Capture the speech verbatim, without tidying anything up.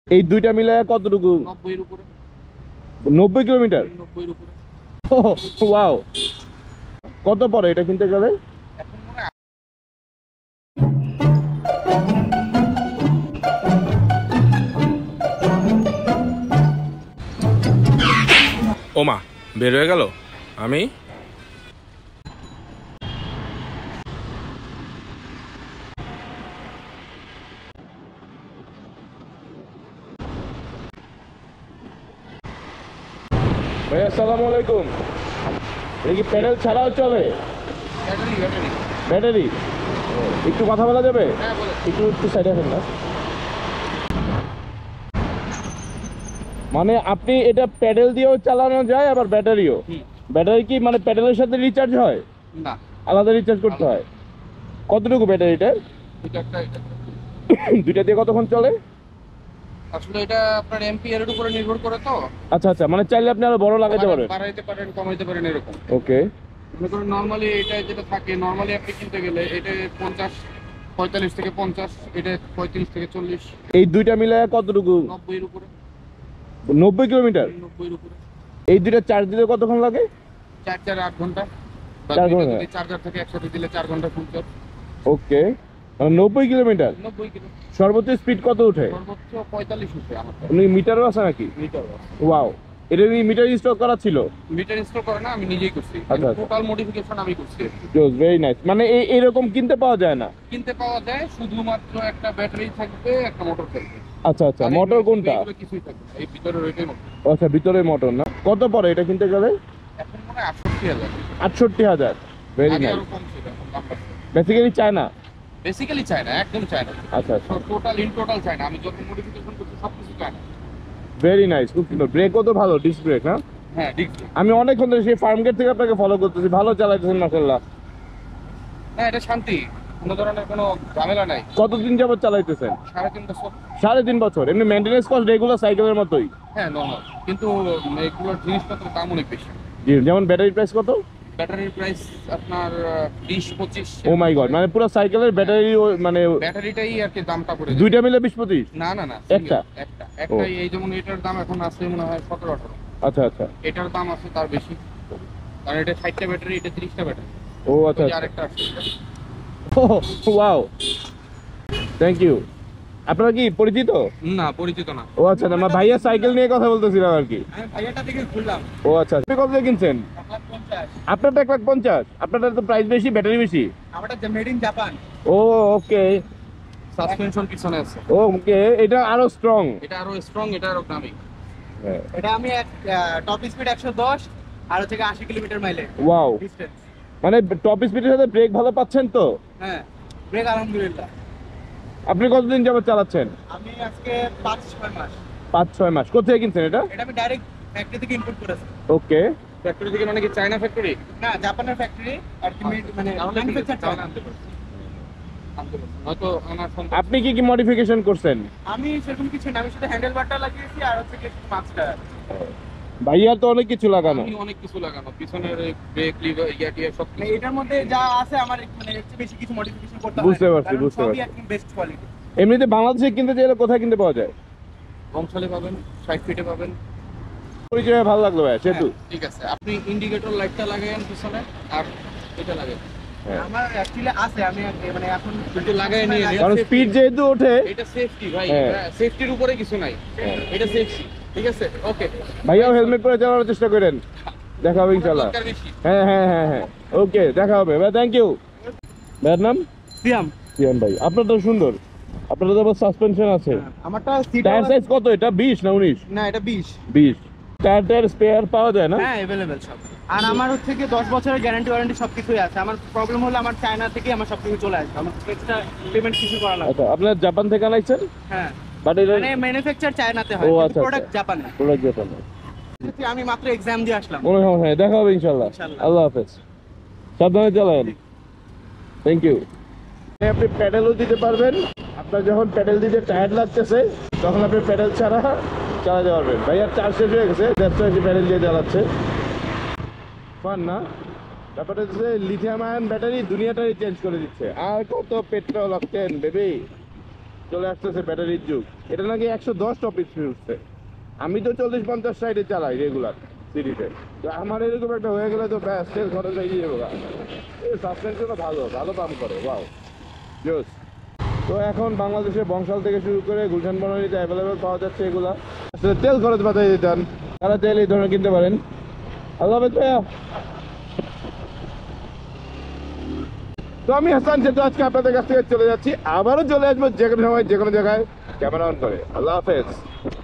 এই দুইটা মিলায় কতটুকু? নব্বই এর উপরে। নব্বই কিলোমিটার? নব্বই এর উপরে। ওয়াও, কত পরে এটা কিনতে গেলে? এখন মনে হয় ওমা বের হয়ে গেল। আমি ভাই আসসালামু আলাইকুম। এটা কি প্যাডেল ছাড়াও চলে? Battery battery battery? একটু কথা বলা যাবে? হ্যাঁ বলে। একটু একটু সাইডে আসেন না। মানে আপনি এটা প্যাডেল দিয়েও চালানো যায় আবার ব্যাটারিও? ব্যাটারি কি মানে প্যাডেলের সাথে রিচার্জ হয়? না, আলাদা রিচার্জ করতে হয়। কতটুকু ব্যাটারিটা? এটা একটা এটা দুইটা দিয়ে কতক্ষণ চলে? আসলে এটা আপনার এম্পিয়ারের উপরে নির্ভর করে তো। আচ্ছা আচ্ছা, মানে চাইলে আপনি আরো বড় লাগাতে পারেন? বাড়াইতে পারেন, কমাইতে পারেন এরকম। ওকে। মনে করেন নরমালি এটা যেটা থাকে, নরমালি আপনি কিনতে গেলে এটা পঞ্চাশ পঁয়তাল্লিশ থেকে পঞ্চাশ, এটা পঁয়ত্রিশ থেকে চল্লিশ। এই দুইটা মিলায় কতটুকু? নব্বই এর উপরে। নব্বই কিলোমিটার? নব্বই এর উপরে। এই দুইটা চার্জ দিতে কতক্ষণ লাগে? চার চার আট ঘন্টা। চার ঘন্টা? যদি চার্জার থেকে একসাথে দিলে চার ঘন্টা ফুল চার্জ। ওকে, মানে নব্বই কিলোমিটার? নব্বই কিলো। সর্বোচ্চ স্পিড কত ওঠে? সর্বোচ্চ পঁয়তাল্লিশ উঠে আমার। উনি মিটারও আছে নাকি? মিটার ওয়াও, এটা কি মিটার ইনস্টল করা ছিল? মিটার ইনস্টল করে না, আমি নিজেই করছি। আচ্ছা, আচ্ছা। টোটাল মডিফিকেশন আমি করছি। জোস, ভেরি নাইস। মানে এই এরকম কিনতে পাওয়া যায় না? কিনতে পাওয়া যায়, শুধুমাত্র একটা ব্যাটারি থাকবে, একটা মোটর থাকবে। আচ্ছা আচ্ছা, মোটর কোনটা? এগুলো কিছুই থাকবে না, এই ভিতরে ওইটাই মোটর। আচ্ছা, ভিতরে মোটর না? কত পরে এটা কিনতে গেলে? এখন মনে হয় আটষট্টি হাজার। আটষট্টি হাজার? ভেরি আগে নাইস। আরো কম ছিল, এখন দাম বাড়ছে। বেসিক্যালি চায় না? বেসিক্যালি চায় না, একদম চায় না। আচ্ছা আচ্ছা, টোটাল ইন টোটাল চায় না, আমি যত মডিফিকেশন করছি সব কিছু চায় না। ভেরি নাইস, খুব সুন্দর। ব্রেকও তো ভালো, ডিস্ক ব্রেক না? হ্যাঁ ঠিক। আমি অনেকক্ষণ ধরে সেই ফার্ম গেট থেকে আপনাকে ফলো করতেছি, ভালো চালাইতেছেন মাশাআল্লাহ। না, এটা শান্তি, কোনো ধরনের কোনো ঝামেলা নাই। কতদিন যাবত চালাইতেছেন? সাড়ে তিন বছর। সাড়ে তিন বছর? এমনি মেইনটেনেন্স কস্ট রেগুলার সাইকেলের মতোই? হ্যাঁ নর্মাল, কিন্তু এগুলোর জিনিসপত্রের দাম অনেক বেশি। জি, যেমন ব্যাটারি প্রাইস কত? ব্যাটারির প্রাইস আপনার বিশ পঁচিশ। ও মাই গড, মানে পুরো সাইকেলের ব্যাটারি মানে ব্যাটারিটাই আর কি দামটা পড়ে যায়। দুইটা মিলে বিশ পঁচিশ? না না না, একটা একটা একটাই। এই যেমন এটার দাম এখন আছে মনে হয় সতেরো আঠারো। আচ্ছা আচ্ছা, এটার দাম আছে তার বেশি, কারণ এটা ষাটটা ব্যাটারি, এটা তিরিশটা ব্যাটারি। ও আচ্ছা আচ্ছা, আরেকটা আছে। Wow, thank you. আপনারা কি পরিচিত? না, পরিচিত না। ও আচ্ছা, না আমার ভাইয়া সাইকেল নিয়ে কথা বলতেছিলাম আর কি। আমি ভাইয়াটা থেকে খুললাম। ও আচ্ছা, আপনি কত দিয়ে কিনছেন? এক লাখ পঞ্চাশ। আপনারটা এক লাখ পঞ্চাশ? আপনারটা তো প্রাইস বেশি, ব্যাটারি বেশি। আমারটা মেড ইন জাপান। ও ওকে, সাসপেনশন পিছনে আছে। ওকে, এটা আরো স্ট্রং। এটা আরো স্ট্রং, এটা আরো দামি। হ্যাঁ, এটা আমি টপ স্পিড একশো দশ আর হচ্ছে আশি কিলোমিটার মাইলে ওয়াও, ডিসটেন্স। মানে টপ স্পিডের সাথে ব্রেক ভালো পাচ্ছেন তো? হ্যাঁ, ব্রেক আলহামদুলিল্লাহ। আপনি কতদিন যাবত চালাচ্ছেন? আমি আজকে পাঁচ ছয় মাস। পাঁচ ছয় মাস? কোথায় কিনছেন এটা? এটা আমি ডাইরেক্ট ফ্যাক্টরি থেকে ইম্পোর্ট করেছি। ওকে, ফ্যাক্টরি থেকে মানে কি চায়না ফ্যাক্টরি? না, জাপানের ফ্যাক্টরি আর কি, মানে ম্যানুফ্যাকচার চায়না। হয়তো আমার আপনি কি কি মডিফিকেশন করছেন? আমি সেরকম কিছু না, আমি শুধু হ্যান্ডেল বারটা লাগিয়েছি আর হচ্ছে কি মাছটা। ভাইয়া তো অনেক কিছু লাগানো। আমি অনেক কিছু লাগানো, পিছনের ব্রেক লিভার ইয়া টিয়া সব কিছু। এটার মধ্যে যা আছে আমার মানে একটু বেশি কিছু মডিফিকেশন করতে হয়। বুঝতে পারছি, বুঝতে পারছি। সবই একদম বেস্ট কোয়ালিটি। এমনিতে বাংলাদেশে কিনতে চাইলে কোথায় কিনতে পাওয়া যায়? বংশালে পাবেন, ষাট ফিটে পাবেন। পরিচয় ভালো লাগলো ভাই, সেতু। ঠিক আছে, আপনি ইন্ডিকেটর লাইটটা লাগায়েন পিছনে আর এটা লাগান। আমার অ্যাকচুয়ালি আছে, আমি মানে এখন একটু লাগাই নিয়ে নিই, কারণ স্পিড যেহেতু ওঠে। এটা সেফটি ভাই, সেফটির উপরে কিছু নাই, এটা সেফটি। ঠিক আছে, ওকে। ভাইয়াও হেলমেট পরে চালানোর চেষ্টা করেন, দেখা হবে ইনশাআল্লাহ। হ্যাঁ হ্যাঁ হ্যাঁ হ্যাঁ, ওকে, দেখা হবে ভাই, থ্যাংক ইউ। ভাইয়ের নাম? সিয়াম। সিয়াম ভাই, আপনারটা সুন্দর। আপনারটা তো সাসপেনশন আছে। আমারটা টায়ার সাইজ কত এটা? বিশ না উনিশ? না, এটা বিশ। বিশ। টায়ার টায়ার স্পেয়ার পাওয়া যায় না? হ্যাঁ, अवेलेबल সব। আর আমার হচ্ছে কি দশ বছরের গ্যারান্টি ওয়ারেন্টি সবকিছুই আছে। আমার প্রবলেম হলো আমার চায়না থেকে আমার সবকিছু চলে আসবে, আমার এক্সট্রা পেমেন্ট কিছু করা লাগবে। আচ্ছা, আপনার জাপান থেকে আনাইছেন? হ্যাঁ, বাট এটা মানে ম্যানুফ্যাকচার চায়নাতে হয়, ও কিন্তু আচ্ছা, প্রোডাক্ট জাপানে। প্রোডাক্ট জাপানে। আমি মাত্র এক্সাম দিয়ে আসলাম। কোনো সমস্যা নেই, দেখা হবে ইনশাআল্লাহ। ইনশাআল্লাহ। আল্লাহ হাফেজ, সাবধানে চালান। Thank you. আপনি প্যাডেলও দিতে পারবেন, আপনার যখন প্যাডেল দিতে টায়ার্ড লাগতেছে তখন আপনি প্যাডেল ছাড়া চালাতে পারবেন। ভাইয়ার চার্জ শেষ হয়ে গেছে, দেড়শো এসে প্যাডেল দিয়ে চালাচ্ছে। ফান না? ব্যাপারটা হচ্ছে লিথিয়াম আয়ন ব্যাটারি দুনিয়াটাই চেঞ্জ করে দিচ্ছে। আর কত পেট্রোল অকটেন বেবি। চলে আসতেছে ব্যাটারির যুগ। এটা নাকি একশো দশ টপ স্পিড উঠছে। আমি তো চল্লিশ পঞ্চাশ সাইডে চালাই রেগুলার সিরিজে, তো আমার এরকম একটা হয়ে গেলে তো ব্যাস তেল খরচ হয়ে যাবে। এই সাসপেনশনও ভালো ভালো পাম্প করে, ওয়াও জোস। তো এখন বাংলাদেশে বংশাল থেকে শুরু করে গুলশান বনানীতে অ্যাভেলেবেল পাওয়া যাচ্ছে এগুলা। আসলে তেল খরচ বাঁচাই দিতেন তারা তেল এই ধরনের কিনতে পারেন। আল্লাহ হাফেজ ভাইয়া। তো আমি হাসান যেহেতু আজকে আপনাদের কাছ থেকে চলে যাচ্ছি, আবারও চলে আসবো যে কোনো সময় যে কোনো জায়গায় ক্যামেরা অন করে। আল্লাহ হাফেজ।